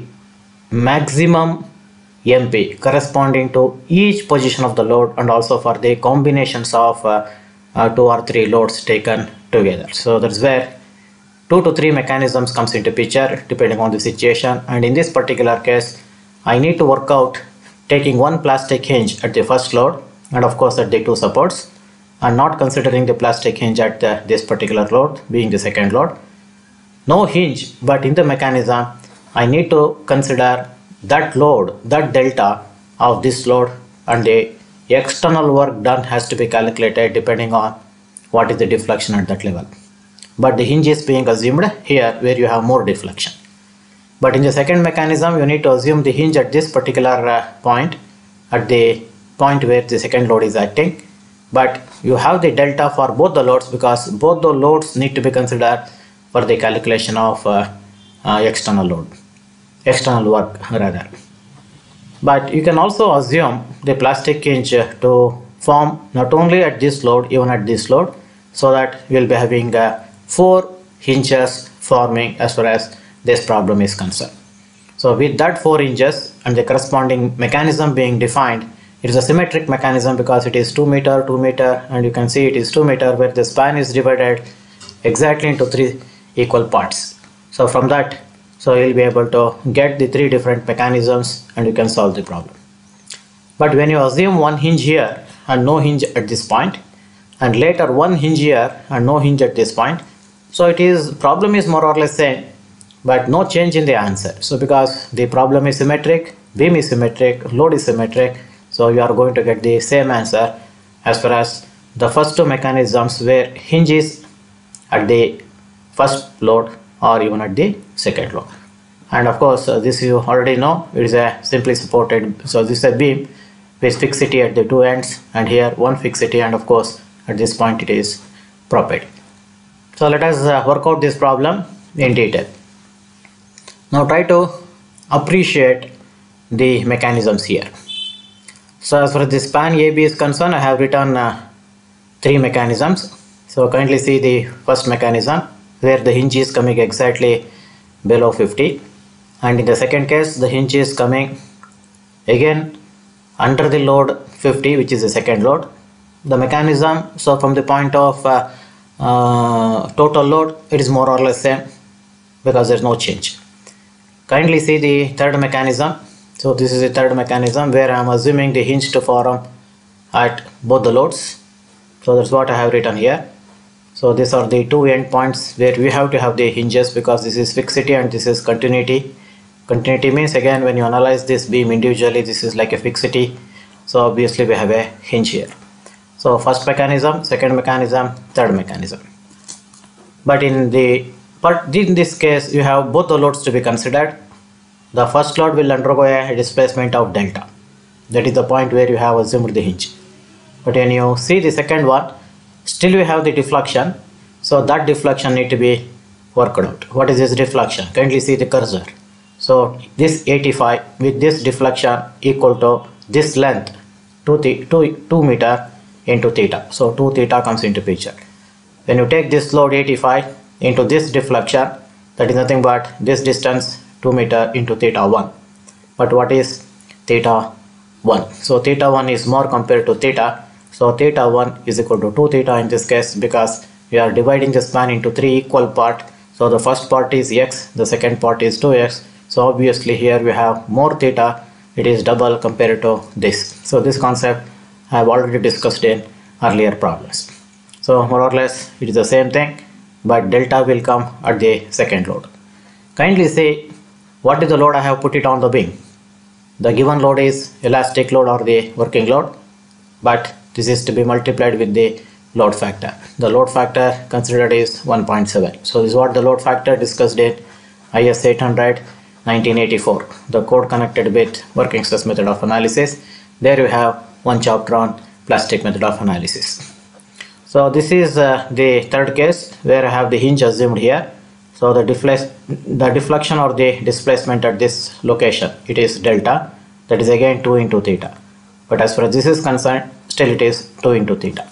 Speaker 1: maximum M P corresponding to each position of the load, and also for the combinations of uh, uh, two or three loads taken together. So that's where two to three mechanisms comes into picture depending on the situation, and in this particular case I need to work out taking one plastic hinge at the first load and of course at the two supports, and not considering the plastic hinge at the, this particular load being the second load. No hinge, but in the mechanism I need to consider that load, that delta of this load, and the external work done has to be calculated depending on what is the deflection at that level. But the hinge is being assumed here where you have more deflection. But in the second mechanism you need to assume the hinge at this particular uh, point, at the point where the second load is acting, but you have the delta for both the loads, because both the loads need to be considered for the calculation of uh, uh, external load, external work rather. But you can also assume the plastic hinge to form not only at this load, even at this load, so that you will be having uh, four hinges forming as far as this problem is concerned. So with that four hinges and the corresponding mechanism being defined, it is a symmetric mechanism because it is two meter, two meter, and you can see it is two meter where the span is divided exactly into three equal parts. So from that, so you will be able to get the three different mechanisms and you can solve the problem. But when you assume one hinge here and no hinge at this point, and later one hinge here and no hinge at this point, so it is problem is more or less same, but no change in the answer. So because the problem is symmetric, beam is symmetric, load is symmetric, so you are going to get the same answer as far as the first two mechanisms where hinge is at the first load or even at the second load. And of course uh, this you already know, it is a simply supported, so this is a beam with fixity at the two ends, and here one fixity, and of course at this point it is propelled. So let us uh, work out this problem in detail. Now try to appreciate the mechanisms here. So as far as the span A B is concerned, I have written uh, three mechanisms. So kindly see the first mechanism where the hinge is coming exactly below fifty, and in the second case the hinge is coming again under the load fifty, which is the second load. The mechanism, so from the point of uh, uh, total load, it is more or less same because there is no change. Kindly see the third mechanism. So this is the third mechanism where I am assuming the hinge to form at both the loads. So that's what I have written here. So these are the two endpoints where we have to have the hinges, because this is fixity and this is continuity. Continuity means, again, when you analyze this beam individually, this is like a fixity. So obviously we have a hinge here. So first mechanism, second mechanism, third mechanism. But in the but in this case you have both the loads to be considered. The first load will undergo a displacement of delta. That is the point where you have assumed the hinge. But when you see the second one, still we have the deflection. So that deflection need to be worked out. What is this deflection? Kindly see the cursor. So this eighty-five with this deflection equal to this length two, two, two meter into theta. So two theta comes into picture. When you take this load eighty-five into this deflection, that is nothing but this distance two meter into theta one. But what is theta one? So theta one is more compared to theta. So theta one is equal to two theta in this case, because we are dividing the span into three equal parts. So the first part is x, the second part is two x. So obviously here we have more theta, it is double compared to this. So this concept I have already discussed in earlier problems. So more or less it is the same thing, but delta will come at the second load. Kindly say what is the load I have put it on the beam. The given load is elastic load or the working load, but this is to be multiplied with the load factor. The load factor considered is one point seven. So this is what the load factor discussed in I S eight hundred nineteen eighty-four, the code connected with working stress method of analysis. There you have one chapter on plastic method of analysis. So this is uh, the third case where I have the hinge assumed here. So the, deflex the deflection or the displacement at this location, it is delta, that is again two into theta. But as far as this is concerned, still it is two into theta.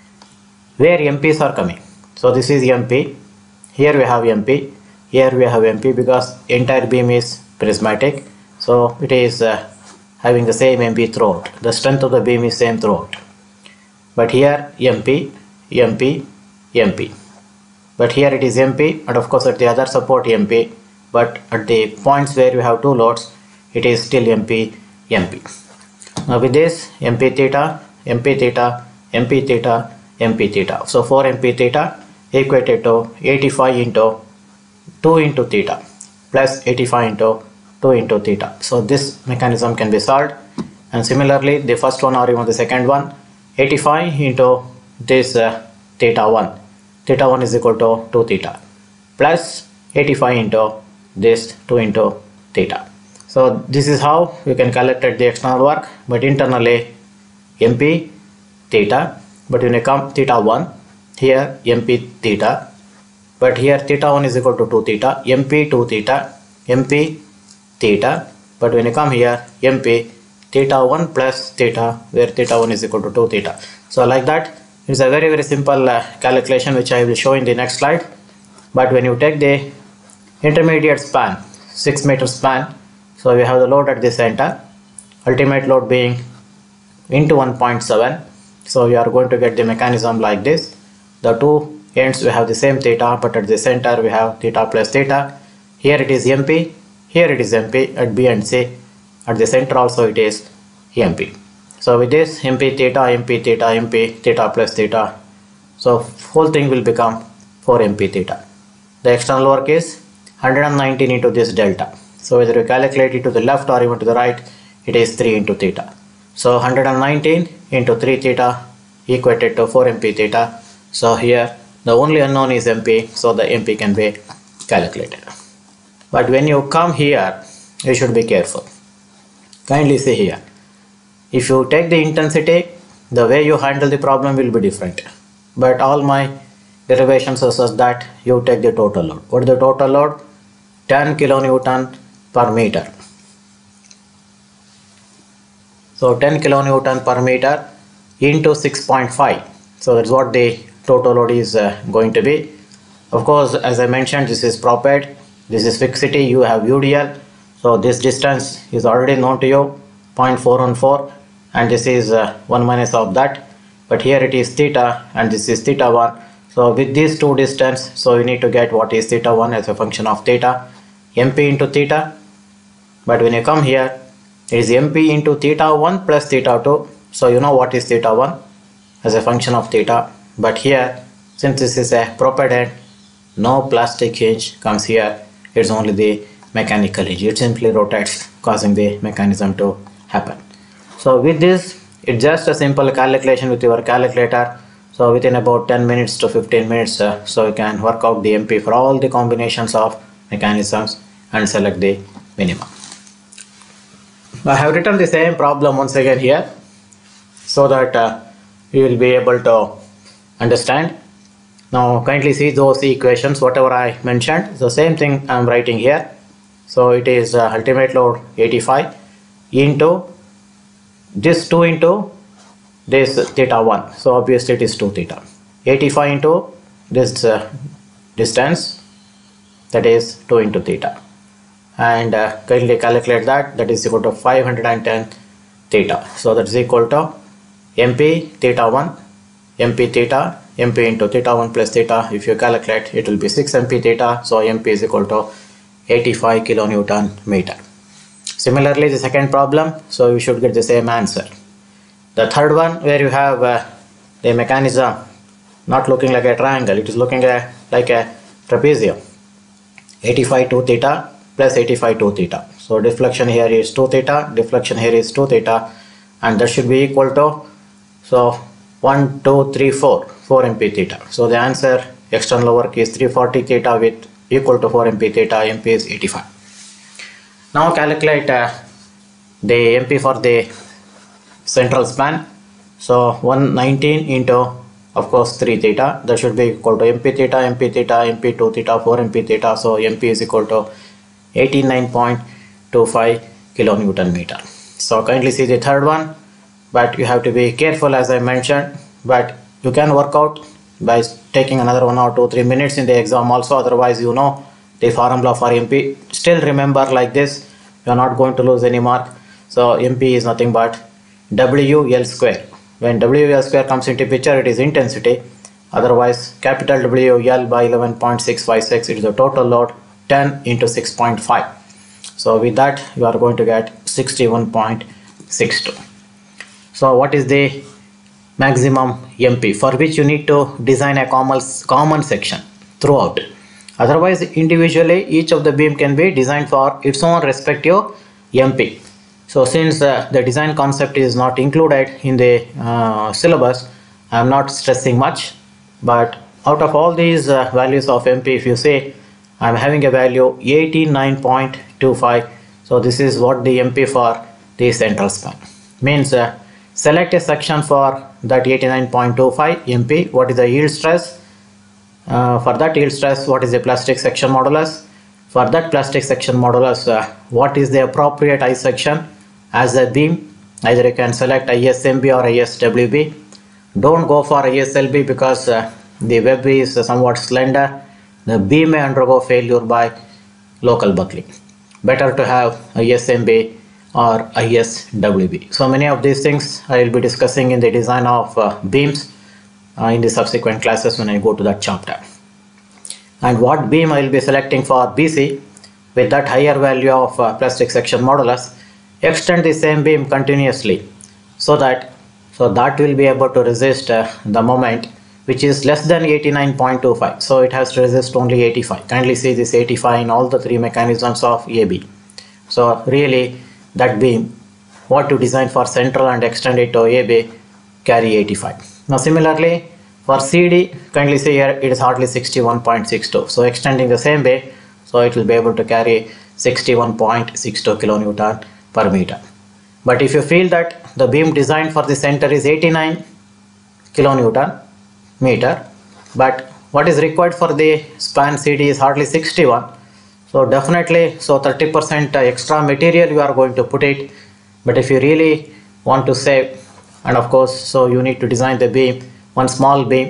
Speaker 1: Where M Ps are coming. So this is M P, here we have M P, here we have M P, because entire beam is prismatic. So it is uh, having the same M P throughout. The strength of the beam is same throughout. But here M P, M P, M P. But here it is M P, and of course at the other support M P. But at the points where you have two loads, it is still M P, M P. Now with this M P theta, M P theta, M P theta, M P theta. So four M P theta equated to eighty-five into two into theta plus eighty-five into two into theta. So this mechanism can be solved. And similarly the first one or even the second one, eighty-five into this uh, theta one. Theta one is equal to two theta plus eighty-five into this two into theta. So this is how you can calculate the external work, but internally M P theta, but when you come theta one, here M P theta, but here theta one is equal to two theta, M P two theta, M P theta, but when you come here M P theta one plus theta, where theta one is equal to two theta. So like that, it's a very very simple uh, calculation which I will show in the next slide. But when you take the intermediate span, six meter span, so we have the load at the center, ultimate load being into one point seven. So we are going to get the mechanism like this. The two ends we have the same theta, but at the center we have theta plus theta. Here it is M P, here it is M P at B and C. At the center also it is M P. So with this M P theta, M P theta, M P theta plus theta, so whole thing will become four M P theta. The external work is one hundred nineteen into this delta. So whether you calculate it to the left or even to the right, it is three into theta. So one hundred nineteen into three theta equated to four M P theta. So here the only unknown is M P, so the M P can be calculated. But when you come here, you should be careful. Kindly see here. If you take the intensity, the way you handle the problem will be different. But all my derivations are such that you take the total load. What is the total load? ten kilonewton per meter. So ten kilonewton per meter into six point five. So that's what the total load is uh, going to be. Of course, as I mentioned, this is proped, this is fixity, you have U D L. So this distance is already known to you, zero point four one four, and this is uh, one minus of that. But here it is theta and this is theta one. So with these two distance, so you need to get what is theta one as a function of theta, mp into theta. But when you come here, it is mp into theta one plus theta two. So you know what is theta one as a function of theta. But here, since this is a proped end, no plastic hinge comes here. It's only the mechanical hinge. It simply rotates, causing the mechanism to happen. So with this, it's just a simple calculation with your calculator. So within about ten minutes to fifteen minutes, uh, so you can work out the M P for all the combinations of mechanisms and select the minimum. I have written the same problem once again here, so that uh, you will be able to understand. Now kindly see those equations, whatever I mentioned, the same thing I am writing here. So it is uh, ultimate load eighty-five into this two into this theta one. So obviously it is two theta. eighty-five into this uh, distance, that is two into theta. And uh, kindly calculate that, that is equal to five hundred ten theta. So that is equal to mp theta one, mp theta, mp into theta one plus theta. If you calculate, it will be six mp theta. So mp is equal to eighty-five kilonewton meter. Similarly, the second problem, so you should get the same answer. The third one, where you have uh, the mechanism not looking like a triangle, it is looking a, like a trapezium. eighty-five two theta plus eighty-five two theta. So deflection here is two theta, deflection here is two theta, and that should be equal to, so one, two, three, four, four mp theta. So the answer, external work is three hundred forty theta with equal to four mp theta, mp is eighty-five. Now calculate uh, the mp for the central span. So one hundred nineteen into, of course, three theta, that should be equal to mp theta, mp theta, mp two theta, four mp theta. So mp is equal to eighty-nine point two five kilonewton meter. So kindly see the third one, but you have to be careful as I mentioned, but you can work out by taking another one or two, three minutes in the exam also. Otherwise, you know the formula for mp. Still remember like this, you are not going to lose any mark. So mp is nothing but W L square. When W L square comes into picture, it is intensity. Otherwise, capital W L by eleven point six five six, it is the total load, ten into six point five. So with that, you are going to get sixty-one point six two. So what is the maximum M P, for which you need to design a common, common section throughout. Otherwise, individually, each of the beam can be designed for its own respective M P. So since uh, the design concept is not included in the uh, syllabus, I am not stressing much. But out of all these uh, values of M P, if you say I am having a value eighty-nine point two five, so this is what the M P for the central span. Means uh, select a section for that eighty-nine point two five M P. What is the yield stress? Uh, for that yield stress, what is the plastic section modulus? For that plastic section modulus, uh, what is the appropriate I section as a beam? Either you can select I S M B or I S W B. Don't go for I S L B because uh, the web is uh, somewhat slender. The beam may undergo failure by local buckling. Better to have I S M B or I S W B. So many of these things I will be discussing in the design of uh, beams uh, in the subsequent classes when I go to that chapter. And what beam I will be selecting for B C with that higher value of uh, plastic section modulus, extend the same beam continuously so that so that will be able to resist uh, the moment which is less than eighty-nine point two five. So it has to resist only eighty-five. Kindly see this eighty-five in all the three mechanisms of A B. So really that beam, what to design for central and extend it to A B, carry eighty-five. Now similarly for C D, kindly see here it is hardly sixty-one point six two. So extending the same way, so it will be able to carry sixty-one point six two kilonewton per meter. But if you feel that the beam designed for the center is eighty-nine kilonewton meter, but what is required for the span C D is hardly sixty-one. So definitely, so thirty percent extra material you are going to put it. But if you really want to save, and of course, so you need to design the beam, one small beam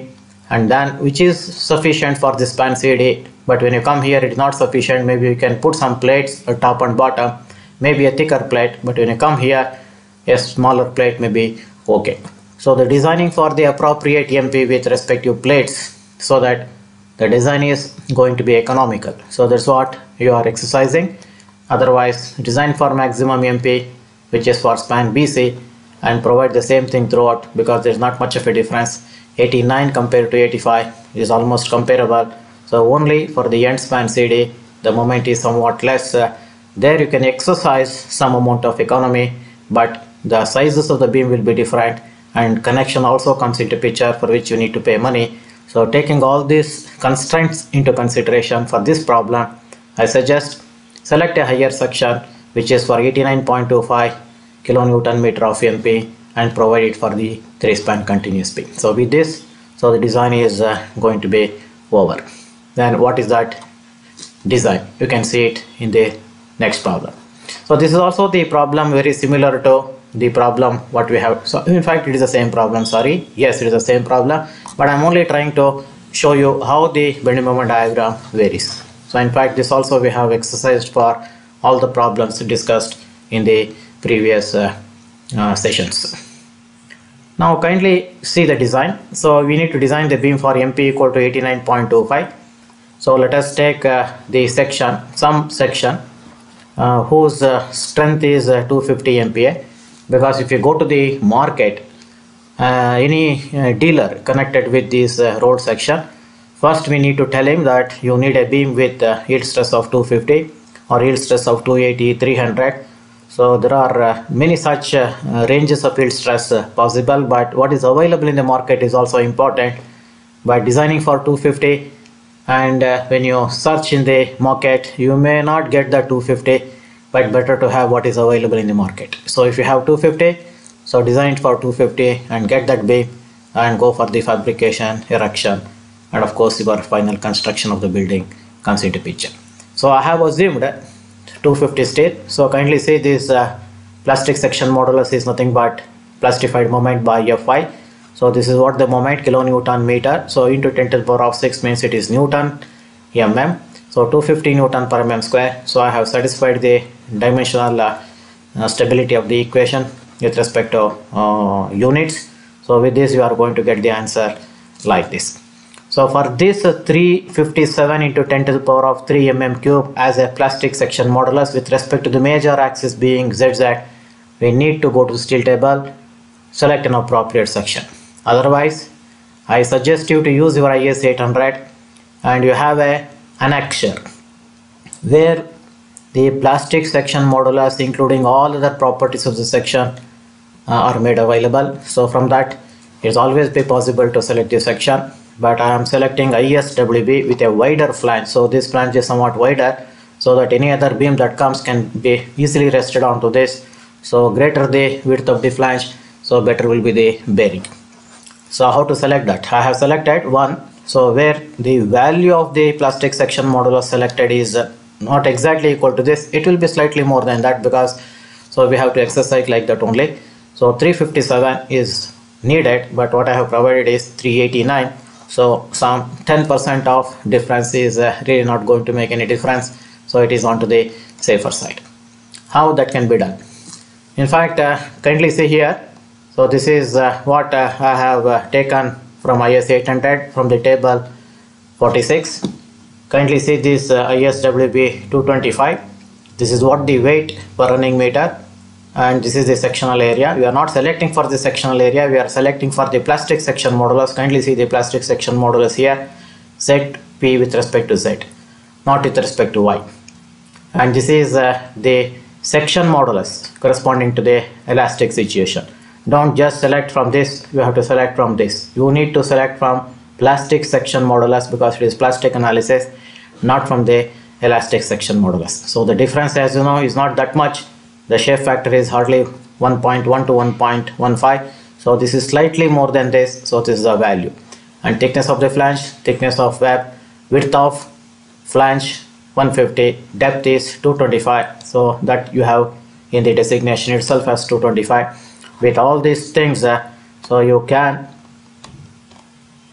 Speaker 1: and then which is sufficient for the span C D. But when you come here, it is not sufficient. Maybe you can put some plates at top and bottom, maybe a thicker plate, but when you come here, a smaller plate may be okay. So the designing for the appropriate M P with respective plates, so that the design is going to be economical. So that's what you are exercising. Otherwise, design for maximum M P, which is for span B C, and provide the same thing throughout, because there's not much of a difference. eighty-nine compared to eighty-five is almost comparable. So only for the end span C D, the moment is somewhat less. Uh, there you can exercise some amount of economy, but the sizes of the beam will be different, and connection also comes into picture, for which you need to pay money. So taking all these constraints into consideration for this problem, I suggest select a higher section, which is for eighty-nine point two five kilonewton meter of M P, and provide it for the three span continuous beam. So with this, so the design is uh, going to be over. Then what is that design? You can see it in the next problem. So this is also the problem very similar to the problem what we have. So in fact it is the same problem, sorry, yes, it is the same problem, but I'm only trying to show you how the bending moment diagram varies. So in fact this also we have exercised for all the problems discussed in the previous uh, uh, sessions. Now kindly see the design. So we need to design the beam for M P equal to eighty-nine point two five. So let us take uh, the section, some section uh, whose uh, strength is uh, two hundred fifty M P A, because if you go to the market, uh, any uh, dealer connected with this uh, road section, first we need to tell him that you need a beam with uh, yield stress of two hundred fifty or yield stress of two eighty, three hundred. So there are uh, many such uh, ranges of yield stress uh, possible, but what is available in the market is also important. By designing for two hundred fifty, and uh, when you search in the market, you may not get the two hundred fifty, but better to have what is available in the market. So if you have two hundred fifty, so design it for two hundred fifty and get that beam and go for the fabrication, erection, and of course your final construction of the building comes into picture. So I have assumed two hundred fifty steel. So kindly see this uh, plastic section modulus is nothing but plastified moment by F I. So this is what the moment, kilonewton meter. So into ten to the power of six means it is Newton mm. So two hundred fifty Newton per mm square. So I have satisfied the dimensional uh, uh, stability of the equation with respect to uh, units. So with this you are going to get the answer like this. So for this uh, three hundred fifty-seven into ten to the power of three millimeters cube as a plastic section modulus with respect to the major axis being Z Z, we need to go to the steel table, select an appropriate section. Otherwise, I suggest you to use your I S eight hundred and you have a annexure where the plastic section modulus including all other properties of the section uh, are made available. So from that it is always be possible to select the section, but I am selecting I S W B with a wider flange. So this flange is somewhat wider so that any other beam that comes can be easily rested onto this. So greater the width of the flange, so better will be the bearing. So how to select that? I have selected one, so where the value of the plastic section modulus selected is uh, not exactly equal to this, it will be slightly more than that, because so we have to exercise like that only. So three hundred fifty-seven is needed, but what I have provided is three hundred eighty-nine. So some ten percent of difference is uh, really not going to make any difference, so it is on to the safer side. How that can be done? In fact, uh, kindly see here. So this is uh, what uh, I have uh, taken from I S eight hundred from the table forty-six. Kindly see this uh, I S W B two twenty-five. This is what the weight per running meter, and this is the sectional area. We are not selecting for the sectional area, we are selecting for the plastic section modulus. Kindly see the plastic section modulus here, Z P with respect to Z, not with respect to Y. And this is uh, the section modulus corresponding to the elastic situation. Don't just select from this, you have to select from this. You need to select from plastic section modulus because it is plastic analysis, not from the elastic section modulus. So the difference, as you know, is not that much. The shape factor is hardly one point one to one point one five. So this is slightly more than this, so this is the value. And thickness of the flange, thickness of web, width of flange one hundred fifty, depth is two twenty-five. So that you have in the designation itself as two twenty-five. With all these things, uh, so you can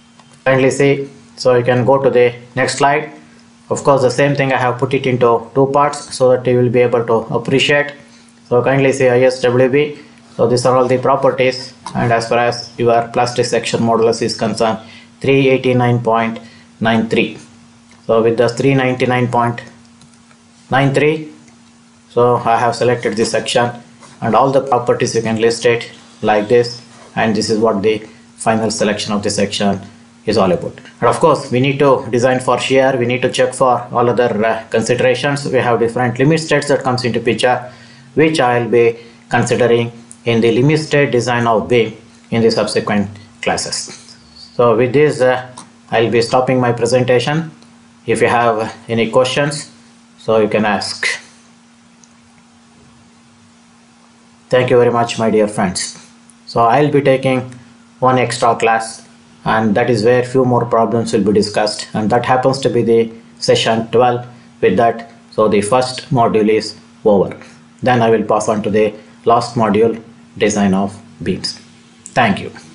Speaker 1: Kindly see. So you can go to the next slide. Of course, the same thing I have put it into two parts so that you will be able to appreciate. So kindly see I S W B. So these are all the properties, and as far as your plastic section modulus is concerned, three eighty-nine point nine three. So with the three ninety-nine point nine three, so I have selected this section, and all the properties you can list it like this, and this is what the final selection of the section is all about. And of course, we need to design for shear, we need to check for all other uh, considerations. We have different limit states that comes into picture, which I will be considering in the limit state design of beam in the subsequent classes. So with this, uh, I'll be stopping my presentation. If you have any questions, so you can ask. Thank you very much, my dear friends. So I'll be taking one extra class, and that is where few more problems will be discussed, and that happens to be the session twelve. With that, so the first module is over. Then I will pass on to the last module, design of beams. Thank you.